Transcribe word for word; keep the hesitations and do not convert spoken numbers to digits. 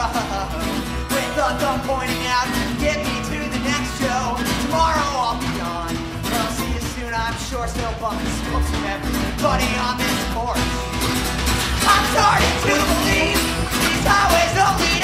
with a thumb pointing out, get me to the next show. Tomorrow I'll be gone, but I'll see you soon, I'm sure. Still bumping smokes from everybody on this porch. I'm starting to believe these highways don't lead